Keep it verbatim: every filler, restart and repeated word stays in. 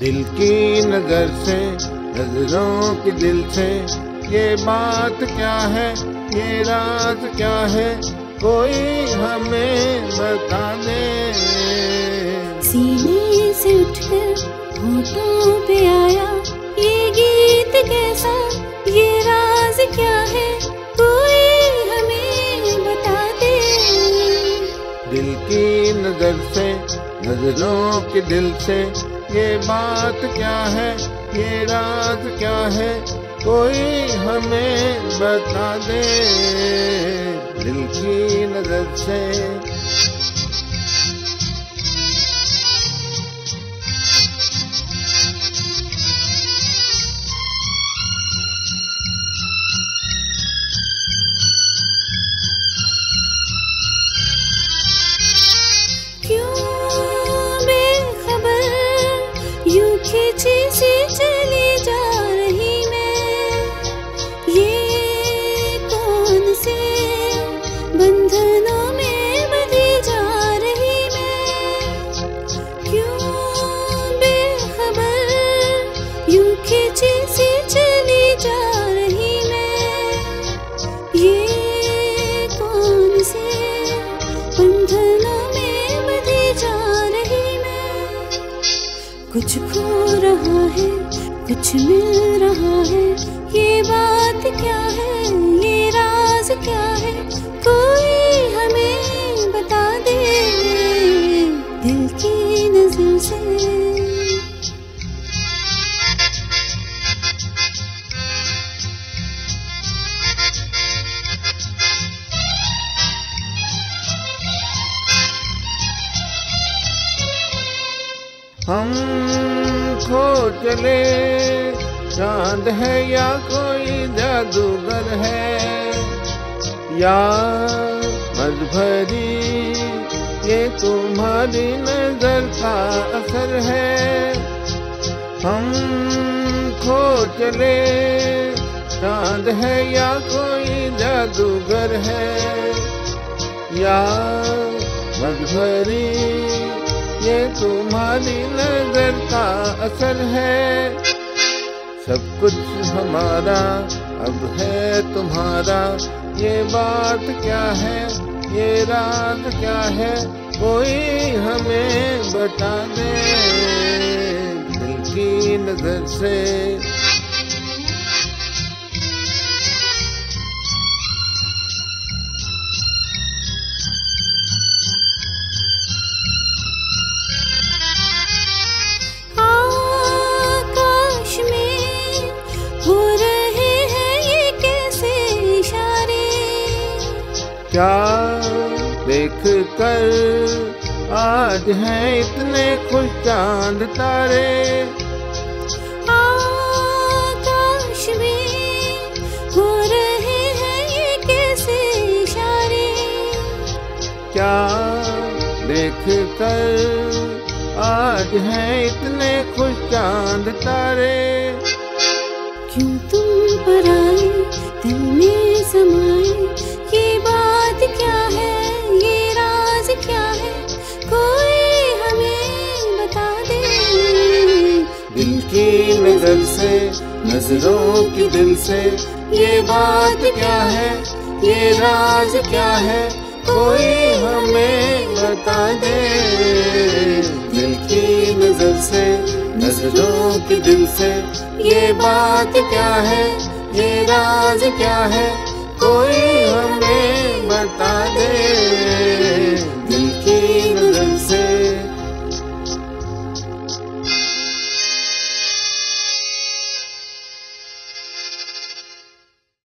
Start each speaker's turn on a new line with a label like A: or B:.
A: दिल की नजर से, नजरों की दिल से, ये बात क्या है, ये राज क्या है, कोई हमें बता दे।
B: सीने से उठकर होठों पे आया ये गीत कैसा, ये राज क्या है, कोई हमें बता दे।
A: दिल की नजर से, नजरों के दिल से, ये बात क्या है, ये राज क्या है, कोई हमें बता दे। दिल की नजर से।
B: खींची सी चली जा रही मैं, ये कौन से बंधनों में बंधी जा रही मैं। क्यों बेखबर यूं खींची सी चली जा रही मैं, ये कौन से बंधनों में बंधी जा रही मैं। कुछ खो रहा है, कुछ मिल रहा है, ये बात क्या है, ये राज क्या है, कोई हमें बता दे। दिल की नजर से।
A: हम खो चले, चांद है या कोई जादूगर है, या मजभरी ये तुम्हारी नजर का असर है। हम खो चले, चांद है या कोई जादूगर है, या मजभरी ये तुम्हारी नजर का असर है। सब कुछ हमारा अब है तुम्हारा, ये बात क्या है, ये राज क्या है, कोई हमें बता दे। दिल की नजर से। क्या देख कर आज हैं इतने खुश चांद तारे,
B: आकाश में हो रहे हैं ये कैसे इशारे।
A: क्या देख कर आज हैं इतने खुश चांद तारे।
B: क्यों तुम पर आए, दिल में समाए, ये बात क्या है, ये राज क्या है, कोई हमें बता दे।
A: दिल की नजर से, नजरों की दिल से, ये बात क्या है, ये राज क्या है, कोई हमें बता दे। दिल की नजर से, नजरों की दिल से, ये बात क्या है, ये राज क्या है, कोई हमें बता दे।